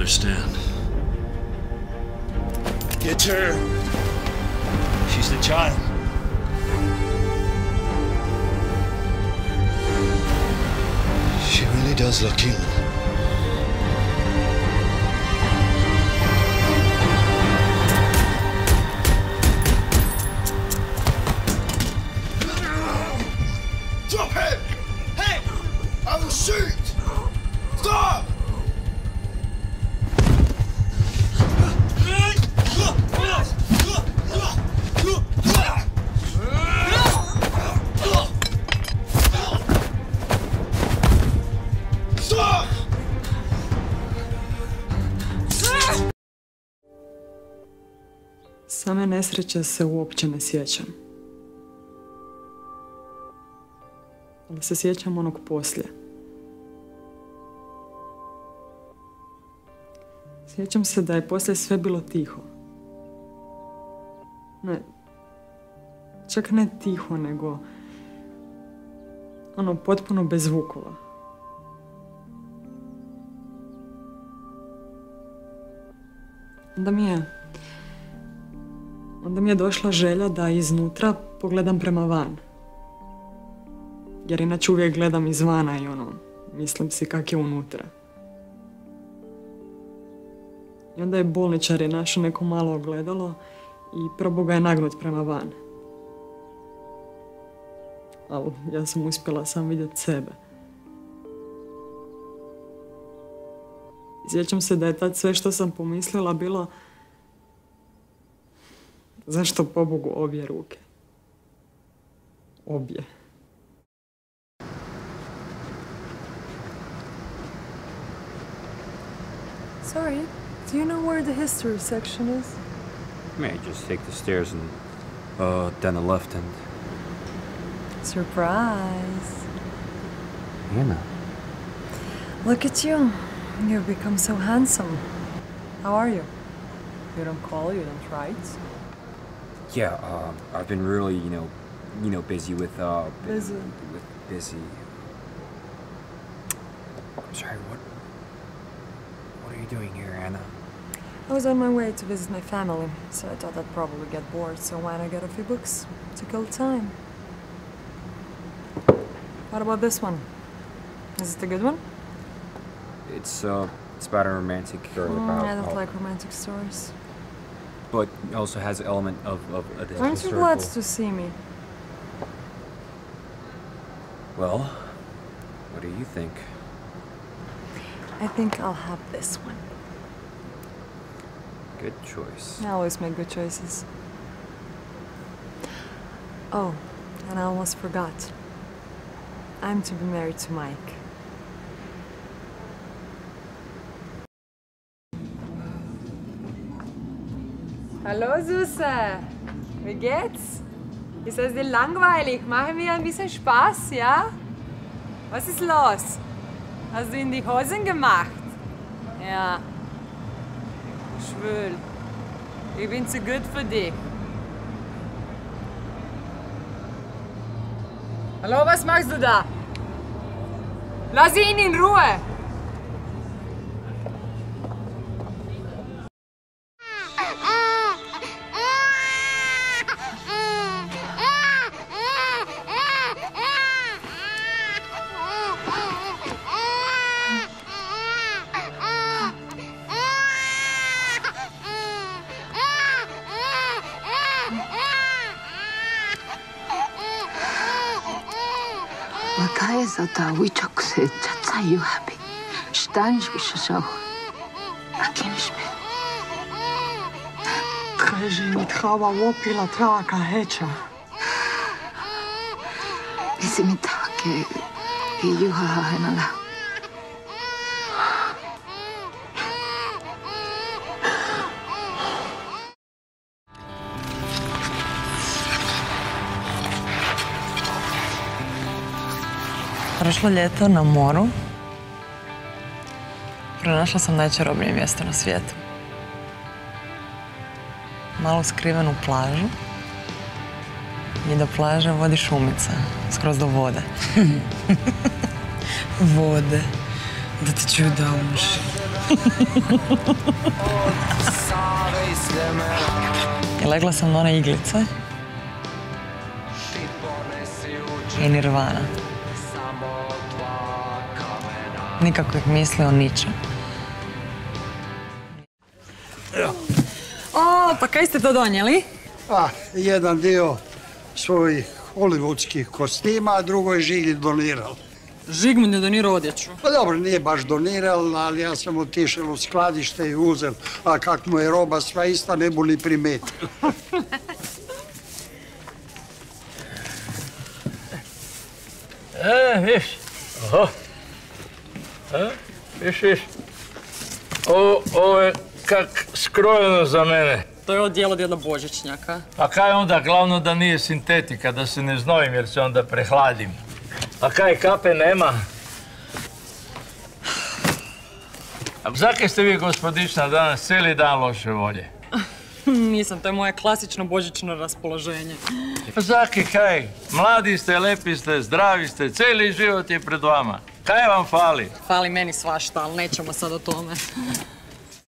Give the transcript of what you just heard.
understand. Get her. She's the child. She really does look human. Drop him! Hey! I will shoot! Stop! Same nesreće se uopće ne sjećam. Ali se sjećam onog poslije. Sjećam se da je poslije sve bilo tiho. Ne, čak ne tiho, nego ono potpuno bez zvukova. Onda mi je došla želja da iznutra pogledam prema van. Jer inače uvijek gledam izvana i mislim si kak je unutra. I onda je bolničar našao neko malo ogledalo i probao ga je nagnut prema van. Ali ja sam uspjela sam vidjeti sebe. Sjećam se da je tad sve što sam pomislila bilo: zašto pobogu obje ruke? Obje. Sorry, do you know where the history section is? May I just take the stairs and, down the left end. Surprise. Anna. Look at you. You've become so handsome. How are you? You don't call, you don't write? Yeah, I've been really, busy with, Busy? busy. I'm sorry, what are you doing here, Anna? I was on my way to visit my family, so I thought I'd probably get bored, so why not get a few books to kill time? What about this one? Is it a good one? It's about a romantic girl about... I don't like romantic stories. But it also has an element of a Aren't you glad to see me? Well, what do you think? I think I'll have this one. Good choice. I always make good choices. Oh, and I almost forgot. I'm to be married to Mike. Hallo Süße, wie geht's? Ist das nicht langweilig? Machen wir ein bisschen Spaß, ja? Was ist los? Hast du in die Hosen gemacht? Ja. Schwül. Ich bin zu gut für dich. Hallo, was machst du da? Lass ihn in Ruhe! وكايزة ويتشكسي تتسايو هابي شتانش بششاو أكينش بي Kaže mi tchava opila traka heća. Isi mi take I juha henala. Prošlo ljeto na moru pronašla sam najčarobnije mjesto na svijetu. Malu skrivenu plažu i do plaže vodi šumica, skroz do vode. Vode, da te čuju da uši. I legla sam na one iglice. I nirvana. Nikakvih misli o ničem. O, pa kaj ste to donijeli? Jedan dio svojih hollywoodskih kostima, a drugo je Žigi donirao. Žigmund je donirao odjeću. Pa dobro, nije baš donirao, ali ja sam otišao u skladište i uzel, a kak mu je roba sva ista, ne bu ni primetio. Viš, viš, ovo je kak skrojeno za mene. To je odjelo djeda Božićnjaka. A kaj onda, glavno da nije sintetika, da se ne znojim jer se onda prehladim. A kaj, kape nema? A zakaj ste vi, gospodična, danas cijeli dan loše volje? Nisam, to je moje klasično božićno raspoloženje. Pa zakaj, kaj? Mladi ste, lepi ste, zdravi ste, cijeli život je pred vama. Kaj vam fali? Fali meni svašta, ali nećemo sad o tome.